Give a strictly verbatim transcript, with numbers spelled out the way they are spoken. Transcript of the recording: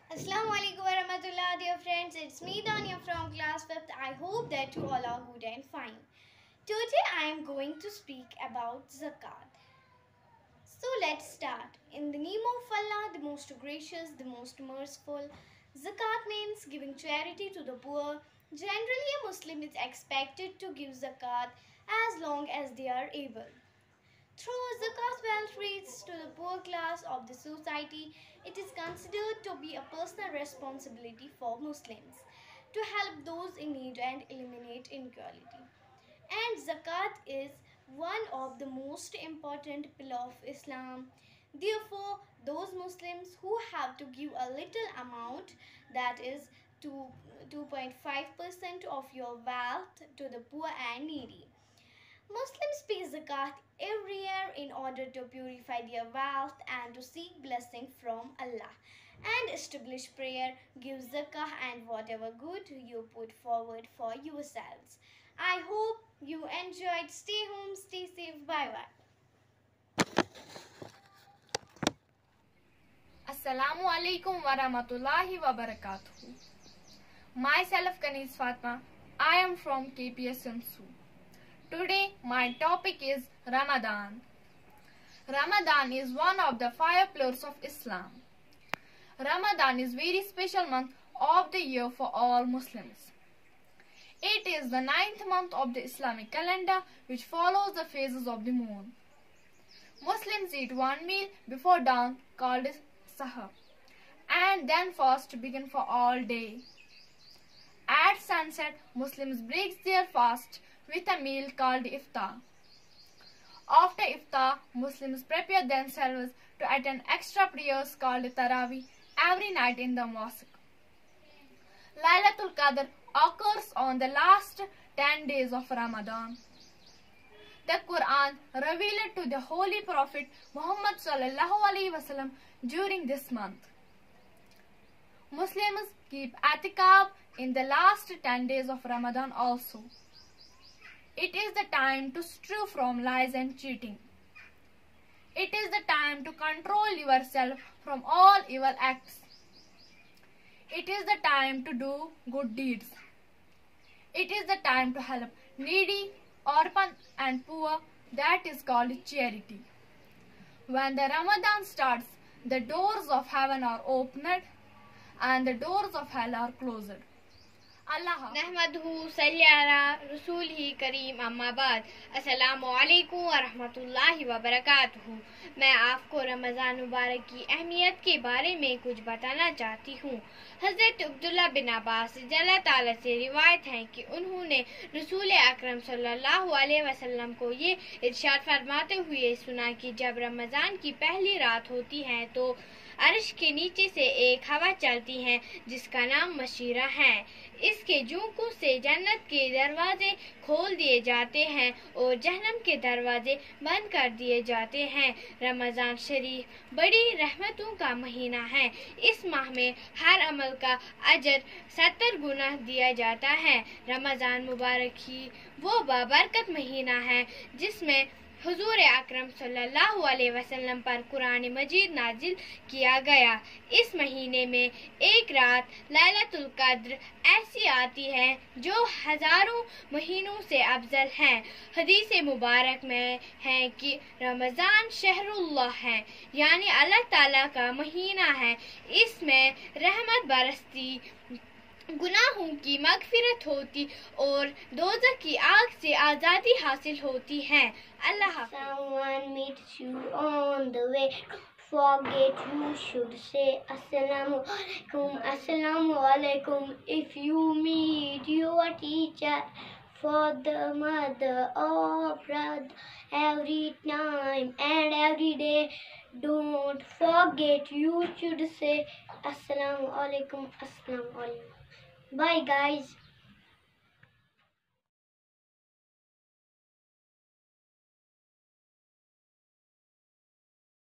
Assalamu alaikum warahmatullah, dear friends. It's me Dania from class fifth. I hope that you all are good and fine. Today I am going to speak about zakat. So let's start. In the name of Allah, the most gracious, the most merciful. Zakat means giving charity to the poor. Generally, a Muslim is expected to give zakat as long as they are able. Through zakat's wealth reaches to the poor class of the society, it is considered to be a personal responsibility for Muslims to help those in need and eliminate inequality. And zakat is one of the most important pillars of Islam. Therefore, those Muslims who have to give a little amount, that is two point five percent of your wealth, to the poor and needy. Muslims pay zakat every year in order to purify their wealth and to seek blessing from Allah and establish prayer, give zakah and whatever good you put forward for yourselves. I hope you enjoyed. Stay home, stay safe. Bye bye. Assalamu alaikum wa rahmatullahi wa barakatuh. Myself Kanis Fatma. I am from K P S Samsu. Today my topic is Ramadan. Ramadan is one of the five pillars of Islam. Ramadan is very special month of the year for all Muslims. It is the ninth month of the Islamic calendar which follows the phases of the moon. Muslims eat one meal before dawn called sahur and then fast begin for all day. At sunset, Muslims break their fast with a meal called iftar. After iftar, Muslims prepare themselves to attend extra prayers called Taraweeh every night in the mosque. Laylatul Qadr occurs on the last ten days of Ramadan. The Quran revealed to the Holy Prophet Muhammad sallallahu alaihi wasallam during this month. Muslims keep atikaf in the last ten days of Ramadan also. It is the time to stray from lies and cheating. It is the time to control yourself from all evil acts. It is the time to do good deeds. It is the time to help needy, orphan and poor, that is called charity. When the Ramadan starts, the doors of heaven are opened and the doors of hell are closed. اللہ نحمدہ صلی علی رسولہ کریم اما بعد السلام علیکم ورحمۃ اللہ وبرکاتہ. میں آپ کو رمضان مبارک کی اہمیت کے بارے میں کچھ بتانا چاہتی ہوں. حضرت عبداللہ بن عباس رضی اللہ تعالیٰ سے روایت ہے کہ انہوں نے رسول اکرم صلی اللہ علیہ وسلم کو یہ ارشاد فرماتے ہوئے سنا کہ جب رمضان کی پہلی رات ہوتی ہے تو عرش کے نیچے سے ایک ہوا چلتی ہے جس کا نام مشیرہ ہے. اس کے جھونکوں سے جنت کے دروازے کھول دیے جاتے ہیں اور جہنم کے دروازے بند کر دیے جاتے ہیں. رمضان شریف بڑی رحمتوں کا مہینہ ہے. اس ماہ میں ہر عمل کا اجر ستر گنا دیا جاتا ہے. رمضان مبارک ہی وہ بابرکت مہینہ ہے جس میں حضور اکرم صلی اللہ علیہ وسلم پر قرآن مجید نازل کیا گیا. اس مہینے میں ایک رات لیلۃ القدر ایسی آتی ہے جو ہزاروں مہینوں سے افضل ہے. حدیث مبارک میں ہے کہ رمضان شہر اللہ ہے، یعنی اللہ تعالیٰ کا مہینہ ہے. اس میں رحمت برستی، گناہوں کی مغفرت ہوتی اور دوزخ کی آگ سے آزادی حاصل ہوتی ہے. اللہ حافظ. Someone meets you on the way, forget you should say Assalamu alaikum, Assalamu alaikum. If you meet your teacher, father, mother or brother, every time and every day, don't forget you should say Assalamu alaikum, Assalamu alaikum. Bye guys.